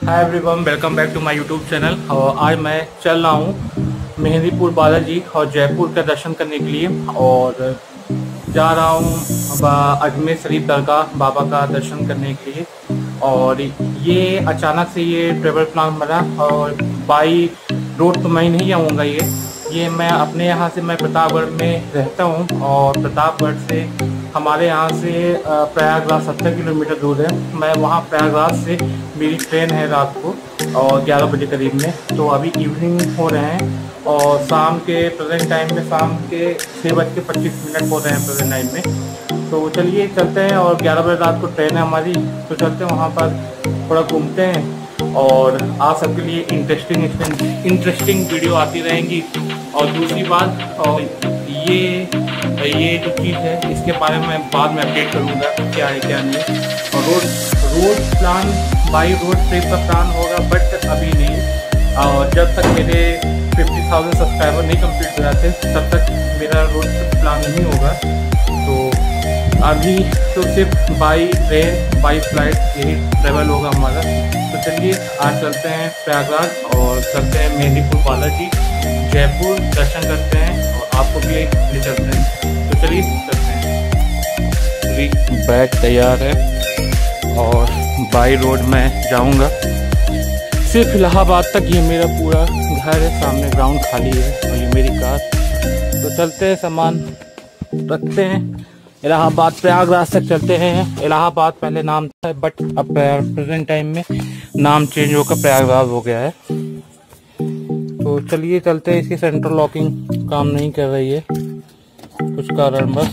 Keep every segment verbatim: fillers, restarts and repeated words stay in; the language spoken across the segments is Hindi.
Hi everyone, welcome back to my YouTube channel. और आज मैं चल रहा हूँ मेहंदीपुर बालाजी और जयपुर का दर्शन करने के लिए, और जा रहा हूँ अजमेर शरीफ दरगाह बाबा का दर्शन करने के लिए। और ये अचानक से ये ट्रेवल प्लान बना, और बाई रोड तो मैं नहीं आऊँगा। ये ये मैं अपने यहाँ से मैं प्रतापगढ़ में रहता हूँ, और प्रतापगढ़ से हमारे यहाँ से प्रयागराज सत्तर किलोमीटर दूर है। मैं वहाँ प्रयागराज से मेरी ट्रेन है रात को और ग्यारह बजे करीब में। तो अभी इवनिंग हो रहे हैं और शाम के प्रेजेंट टाइम में शाम के छः बज के पच्चीस मिनट हो रहे हैं प्रेजेंट टाइम में। तो चलिए चलते हैं, और ग्यारह बजे रात को ट्रेन है हमारी, तो चलते हैं वहाँ पर थोड़ा घूमते हैं। और आप सबके लिए इंटरेस्टिंग इंटरेस्टिंग वीडियो आती रहेंगी। और दूसरी बात, और ये ये जो चीज़ है इसके बारे में मैं बाद में अपडेट करूँगा क्या है क्या नहीं। और road road plan by road trip का प्लान होगा, बट अभी नहीं। और जब तक मेरे फिफ्टी थाउजेंड सब्सक्राइबर नहीं कंप्लीट हो जाते तब तक मेरा रोड ट्रिप प्लान नहीं होगा। तो अभी तो सिर्फ बाई ट्रेन बाई फ्लाइट यही ट्रेवल होगा हमारा। तो चलिए आज चलते हैं प्रयागराज और चलते हैं मेहंदीपुर बालाजी जयपुर दर्शन करते हैं, और आपको भी ले चलते हैं। तो चलिए चलते हैं। बैग तैयार है और बाई रोड में जाऊंगा सिर्फ इलाहाबाद तक। ये मेरा पूरा घर है, सामने ग्राउंड खाली है और ये मेरी कार। तो चलते हैं, सामान रखते हैं, इलाहाबाद प्रयागराज तक चलते हैं। इलाहाबाद पहले नाम था, बट अब प्रेजेंट टाइम में नाम चेंज होकर प्रयागराज हो गया है। तो चलिए चलते हैं। इसकी सेंट्रल लॉकिंग काम नहीं कर रही है कुछ कारण बस।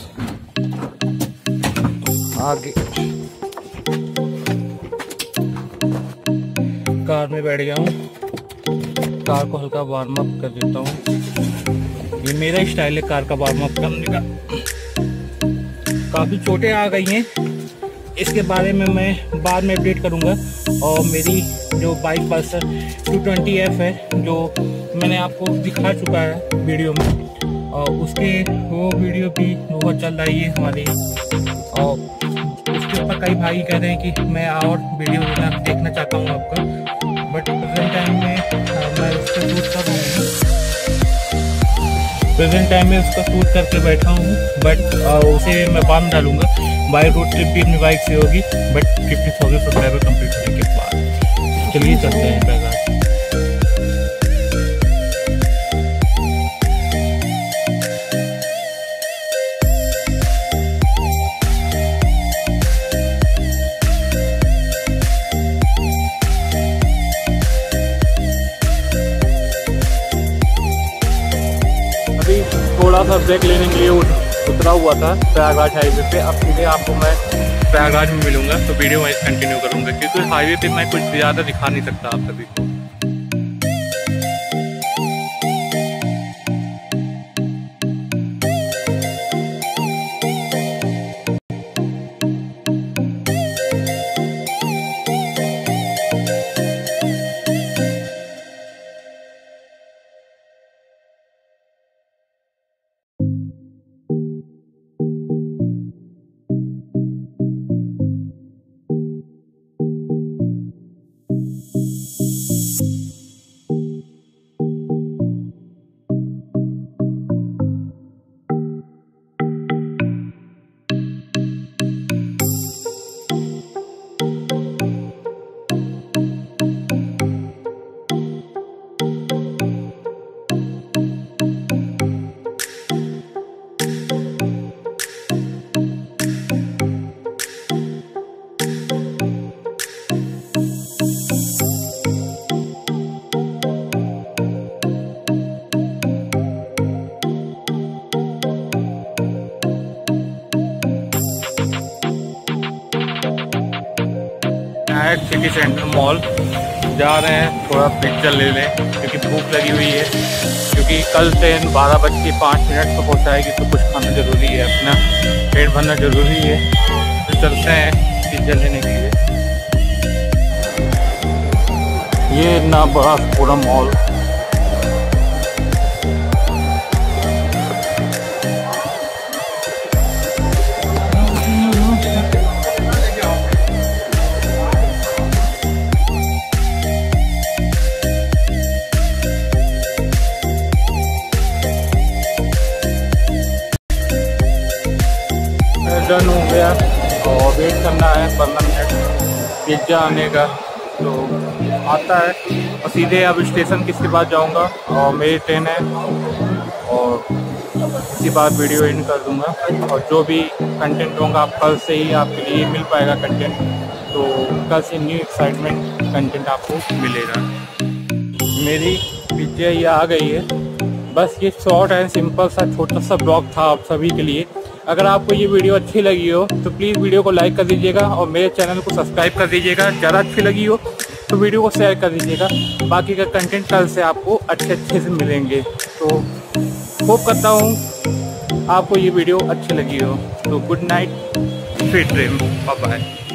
आगे कार में बैठ गया हूँ, कार को हल्का वार्म अप कर देता हूँ। ये मेरा स्टाइल है कार का वार्म अप करने का। काफ़ी चोटें आ गई हैं, इसके बारे में मैं बाद में अपडेट करूँगा। और मेरी जो bike Pulsar two twenty F है, जो मैंने आपको दिखा चुका है वीडियो में, और उसके वो वीडियो भी बहुत चल रही है हमारी। और उसके ऊपर कई भाई कह रहे हैं कि मैं और वीडियो देखना चाहता हूँ आपका, बट प्रेजेंट टाइम में मैं उसका शूट कर रहा हूँ। प्रेजेंट टाइम में उसका शूट करके बैठा हूँ, बट उसे मैं बाद में डालूंगा। बाई रोड ट्रिप भी अपनी बाइक से होगी, but fifty thousand subscriber complete होने के बाद। चलिए चलते हैं प्रयागराज। अभी थोड़ा सा ब्रेक लेने के लिए उतरा हुआ था प्रयागराज हाईवे पे। अब सीधे आपको मैं प्रयागराज में मिलूंगा, तो वीडियो वहीं कंटिन्यू करूंगा, क्योंकि हाईवे पे मैं कुछ ज़्यादा दिखा नहीं सकता आप सभी को। सिटी सेंटर मॉल जा रहे हैं, थोड़ा पिक्चर ले लें क्योंकि भूख लगी हुई है। क्योंकि कल ट्रेन बारह बज के पाँच मिनट पर पहुँचाएगी, तो कुछ खाना ज़रूरी है, अपना पेट भरना ज़रूरी है। तो चलते हैं पिक्चर लेने के लिए। ये इतना बड़ा पूरा मॉल। पिज्ज़ा आने का, तो आता है और सीधे अब स्टेशन किसके पास जाऊंगा और मेरी ट्रेन है और इसी बात वीडियो एंड कर दूंगा। और जो भी कंटेंट होगा आप कल से ही आपके लिए मिल पाएगा कंटेंट, तो कल से न्यू एक्साइटमेंट कंटेंट आपको मिलेगा। मेरी पिज्जा ये आ गई है। बस ये शॉर्ट एंड सिंपल सा छोटा सा ब्लॉग था आप सभी के लिए। अगर आपको ये वीडियो अच्छी लगी हो तो प्लीज़ वीडियो को लाइक कर दीजिएगा और मेरे चैनल को सब्सक्राइब कर दीजिएगा। ज़्यादा अच्छी लगी हो तो वीडियो को शेयर कर दीजिएगा। बाकी का कंटेंट कल से आपको अच्छे अच्छे से मिलेंगे। तो होप करता हूँ आपको ये वीडियो अच्छी लगी हो। तो good night, sweet dream, bye bye.